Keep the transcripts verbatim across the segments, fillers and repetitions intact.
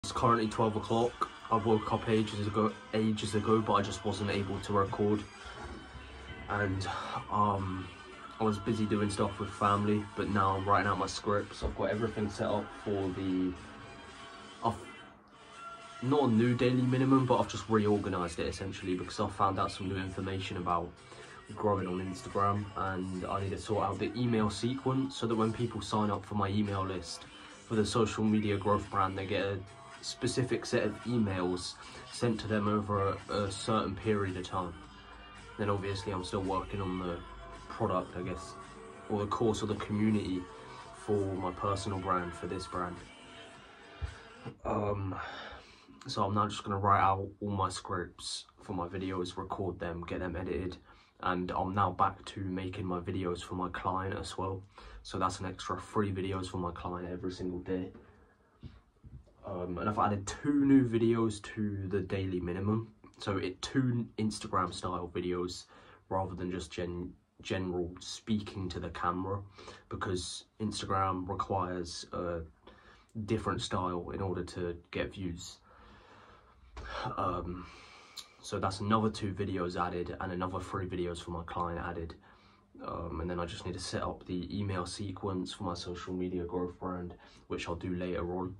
It's currently twelve o'clock. I woke up ages ago, ages ago, but I just wasn't able to record. And um, I was busy doing stuff with family, but now I'm writing out my scripts. I've got everything set up for the, I've, not a new daily minimum, but I've just reorganised it essentially because I found out some new information about growing on Instagram, and I need to sort out the email sequence so that when people sign up for my email list for the social media growth brand, they get a specific set of emails sent to them over a, a certain period of time. Then obviously I'm still working on the product, I guess, or the course or the community for my personal brand, for this brand. Um, so I'm now just going to write out all my scripts for my videos, record them, get them edited, and I'm now back to making my videos for my client as well. So that's an extra three videos for my client every single day. Um, and I've added two new videos to the daily minimum. So it two Instagram style videos rather than just gen general speaking to the camera, because Instagram requires a different style in order to get views. Um, so that's another two videos added and another three videos for my client added. Um, and then I just need to set up the email sequence for my social media growth brand, which I'll do later on.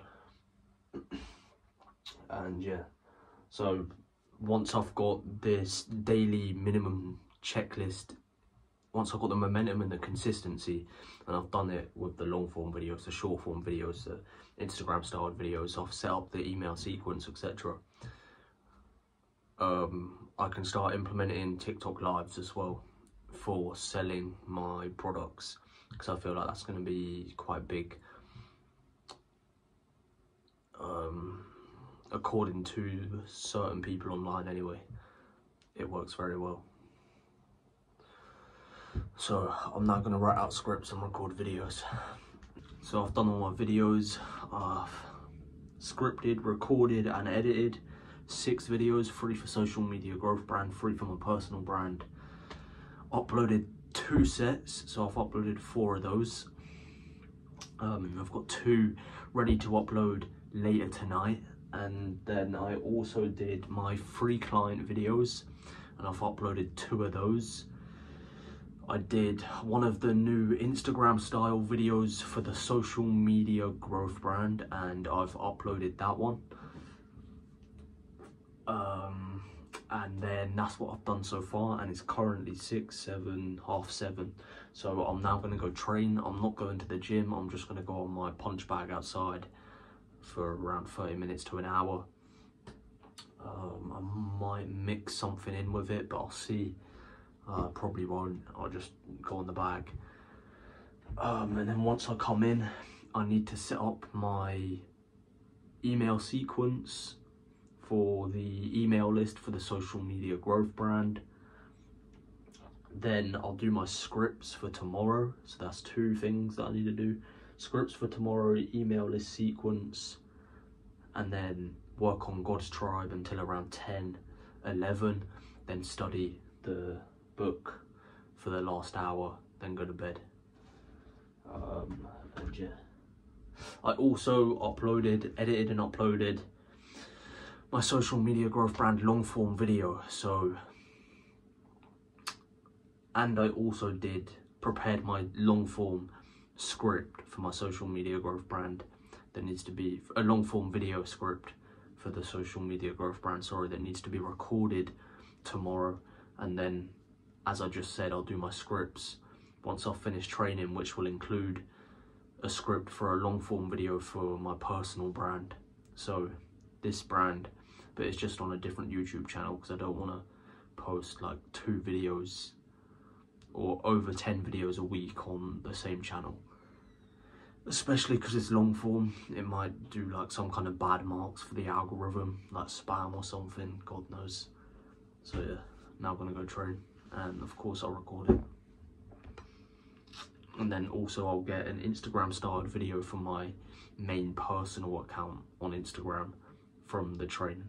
And yeah, so once I've got this daily minimum checklist, once I've got the momentum and the consistency, and I've done it with the long form videos, the short form videos, the Instagram styled videos, I've set up the email sequence, et cetera. Um, I can start implementing TikTok lives as well for selling my products, because I feel like that's going to be quite big. Um, according to certain people online anyway, it works very well. So I'm now going to write out scripts and record videos. So I've done all my videos, I've scripted, recorded and edited six videos, three for social media growth brand, three for my personal brand. Uploaded two sets, so I've uploaded four of those. Um, I've got two ready to upload later tonight, and then I also did my free client videos and I've uploaded two of those. I did one of the new Instagram style videos for the social media growth brand and I've uploaded that one. Um, and then that's what I've done so far, and it's currently six, seven, half seven. So I'm now going to go train. I'm not going to the gym, I'm just going to go on my punch bag outside for around thirty minutes to an hour. Um, I might mix something in with it, but I'll see. Uh, probably won't. I'll just go on the bag. Um, and then once I come in, I need to set up my email sequence for the email list for the social media growth brand. Then I'll do my scripts for tomorrow. So that's two things that I need to do. Scripts for tomorrow, email list sequence, and then work on God's Tribe until around ten, eleven, then study the book for the last hour, then go to bed. Um, and yeah, I also uploaded, edited and uploaded my social media growth brand long form video, so, and I also did, prepared my long form script for my social media growth brand. There needs to be a long form video script for the social media growth brand, sorry, that needs to be recorded tomorrow. And then, as I just said, I'll do my scripts once I've finished training, which will include a script for a long form video for my personal brand. So this brand, but it's just on a different YouTube channel because I don't want to post like two videos or over ten videos a week on the same channel. Especially because it's long form, it might do like some kind of bad marks for the algorithm, like spam or something, God knows. So yeah, now I'm gonna go train, and of course I'll record it. And then also I'll get an Instagram styled video from my main personal account on Instagram from the train.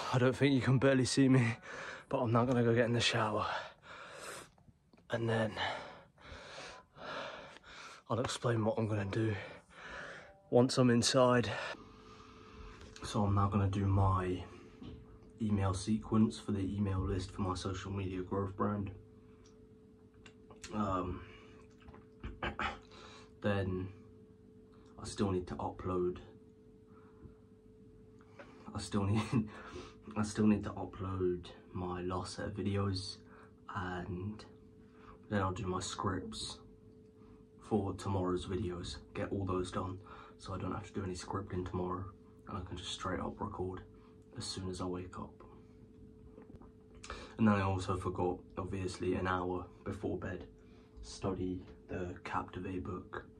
I don't think you can barely see me, but I'm now gonna go get in the shower. And then I'll explain what I'm gonna do once I'm inside. So I'm now gonna do my email sequence for the email list for my social media growth brand. Um, then I still need to upload. I still need. I still need to upload my last set of videos, and then I'll do my scripts for tomorrow's videos. Get all those done, so I don't have to do any scripting tomorrow, and I can just straight up record as soon as I wake up. And then I also forgot, obviously, an hour before bed, study the Captivate book